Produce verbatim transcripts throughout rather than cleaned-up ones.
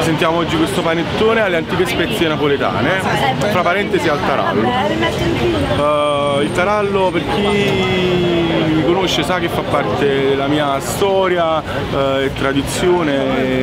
Presentiamo oggi questo panettone alle antiche spezie napoletane, fra parentesi al tarallo. Uh, il tarallo, per chi mi conosce, sa che fa parte della mia storia uh, e tradizione,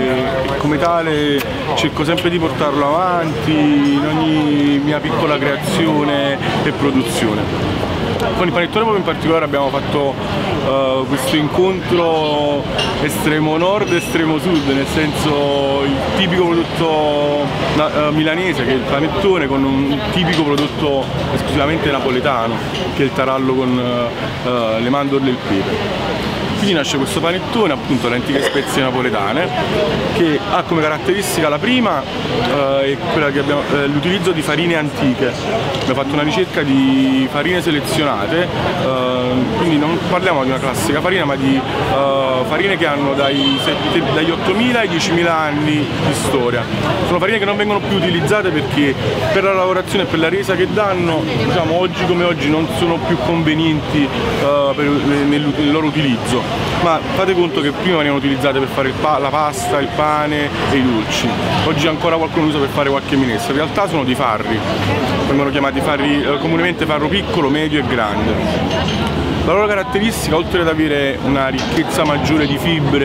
e come tale cerco sempre di portarlo avanti in ogni mia piccola creazione e produzione. Con il panettone proprio in particolare abbiamo fatto uh, questo incontro estremo nord e estremo sud, nel senso il tipico prodotto uh, milanese, che è il panettone, con un tipico prodotto esclusivamente napoletano, che è il tarallo con uh, uh, le mandorle e il pepe. Quindi nasce questo panettone, appunto, alle antiche spezie napoletane, che ha come caratteristica la prima eh, è quella che abbiamo, eh, l'utilizzo di farine antiche. Abbiamo fatto una ricerca di farine selezionate, eh, quindi non parliamo di una classica farina, ma di eh, farine che hanno dai sette, dagli ottomila ai diecimila anni di storia. Sono farine che non vengono più utilizzate perché per la lavorazione e per la resa che danno, diciamo, oggi come oggi non sono più convenienti eh, per, nel, nel loro utilizzo. Ma fate conto che prima venivano utilizzate per fare il pa la pasta, il pane e i dolci. Oggi ancora qualcuno usa per fare qualche minestra. In realtà sono dei farri, vengono chiamati farri, eh, comunemente farro piccolo, medio e grande. La loro caratteristica, oltre ad avere una ricchezza maggiore di fibre,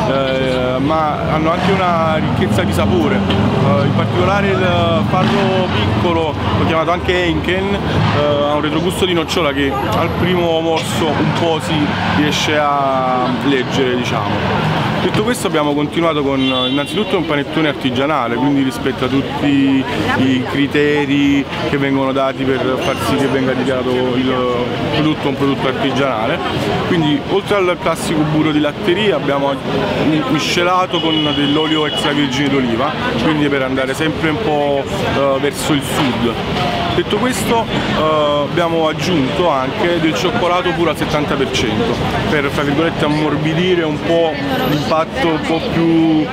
eh, ma hanno anche una ricchezza di sapore. Eh, in particolare il farro piccolo, l'ho chiamato anche Heineken, eh, ha un retrogusto di nocciola che al primo morso un po' si riesce a leggere, diciamo. Detto questo, abbiamo continuato con innanzitutto un panettone artigianale, quindi rispetto a tutti i criteri che vengono dati per far sì che venga dichiarato il prodotto un prodotto artigianale. Quindi oltre al classico burro di latteria abbiamo miscelato con dell'olio extravergine d'oliva, quindi per andare sempre un po' uh, verso il sud. Detto questo, uh, abbiamo aggiunto anche del cioccolato puro al settanta per cento per, tra virgolette, ammorbidire un po' l'impatto un po' più uh,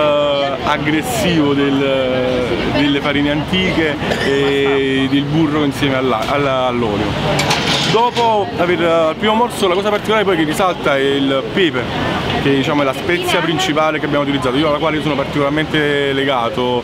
aggressivo del, delle farine antiche e del burro insieme all'olio. Dopo aver al primo morso, la cosa particolare poi che risalta è il pepe, che, diciamo, è la spezia principale che abbiamo utilizzato, io alla quale sono particolarmente legato.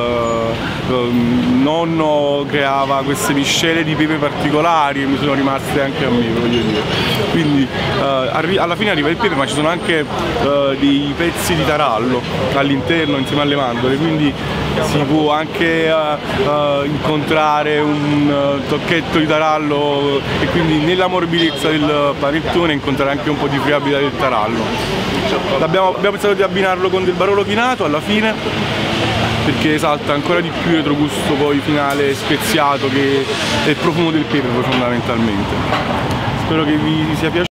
Uh, uh, nonno creava queste miscele di pepe particolari e mi sono rimaste anche a me, voglio dire. Quindi uh, alla fine arriva il pepe, ma ci sono anche uh, dei pezzi di tarallo all'interno insieme alle mandorle, quindi si può anche uh, uh, incontrare un uh, tocchetto di tarallo e quindi nella morbidezza del panettone incontrare anche un po' di friabilità del tarallo. Abbiamo, abbiamo pensato di abbinarlo con del Barolo chinato alla fine, perché esalta ancora di più il retrogusto poi finale speziato, che è il profumo del pepe fondamentalmente. Spero che vi sia piaciuto.